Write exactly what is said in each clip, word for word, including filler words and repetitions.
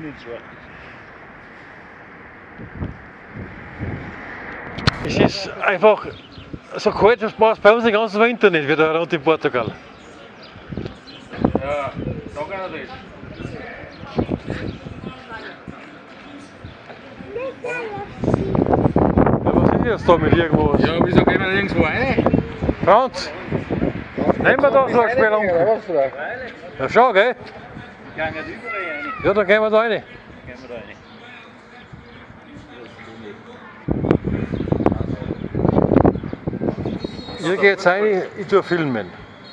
nicht so. Es ist einfach so kalt, das passt bei uns den ganzen Winter nicht, wie da rund in Portugal. Ja, sag einer das. Ja, was ist jetzt da mit irgendwas? Ja, wieso gehen wir nirgendwo rein? Franz, nehmen wir da so ein Spiel um. Ja, schau, gell? Wir gehen nicht überall rein. Ja, dann gehen wir da rein. Gehen wir da rein. Ihr geht rein, ich tue filmen.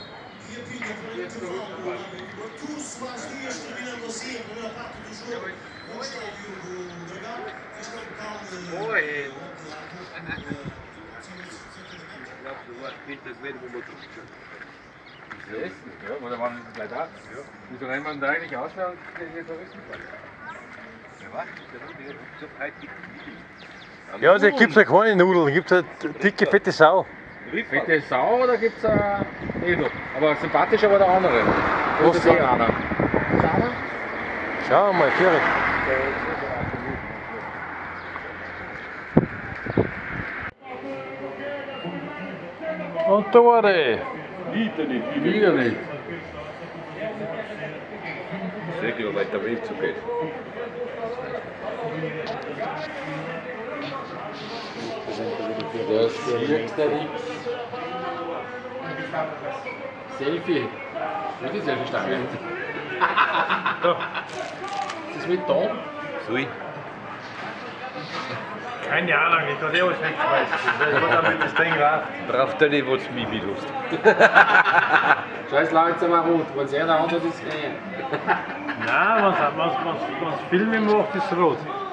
Ja, oder waren wir gleich da? Ja. Wieso rennen wir denn da eigentlich aus, wenn die Touristen fahren? Ja, was? So breit gibt es Ja, da gibt es ja keine Nudeln, da gibt es eine dicke, fette Sau. Fette Sau oder gibt es ein Edel? Aber sympathischer war der andere. Was ist eh denn? einer. Ist einer? Schau mal, Ferry. Und da war der. Wieder nicht. Wieder nicht. Seht ihr, wie weit der Weg zugeht? Das siehst du nichts. Selfie. Wie die Selfie-Stange? Ist das mit Ton? Sui. Keine Ahnung, ich kann eh alles wegschmeißen. Ich will damit das Ding rauf. Braucht er nicht, was du mich willst. Scheiß langsam mal rot, wenn es einer andere ist, gehen. Nein, wenn es Filme macht, ist es rot.